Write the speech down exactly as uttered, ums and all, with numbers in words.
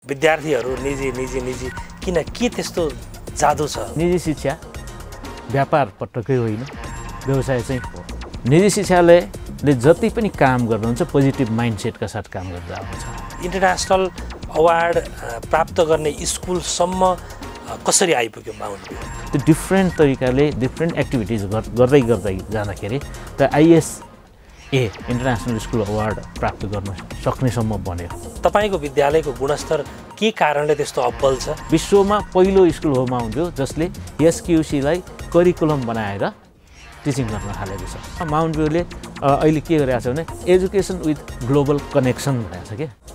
विद्यार्थीहरू निजी निजी निजी किन के त्यस्तो जादु छ? निजी शिक्षा व्यापार पटक्कै होइन, व्यवसाय चाहिँ हो। निजी शिक्षालयले जति पनि काम गर्नुहुन्छ पोजिटिभ माइन्डसेटका साथ काम गर्दै आउँछ। इन्टरनेसनल अवार्ड प्राप्त गर्ने स्कुलसम्म कसरी आइपुग्यो माउन्ट भ्यू? त्यो डिफ्रेन्ट तरिकाले डिफ्रेन्ट एक्टिभिटिज गर्दै गर्दै जाँदाखेरि त आइएसए इन्टरनेसनल स्कुल अवार्ड प्राप्त गर्न सक्नेसम्म बन्यो। तपाईँको विद्यालयको गुणस्तर के कारणले त्यस्तो अब्बल छ? विश्वमा पहिलो स्कुल हो माउन्ट भ्यू जसले एसक्युसीलाई करिकुलम बनाएर टिचिङ गर्न थालेको छ। माउन्ट भ्यूले अहिले के गरिरहेको छ भने एजुकेसन विथ ग्लोबल कनेक्सन भनेको छ क्या।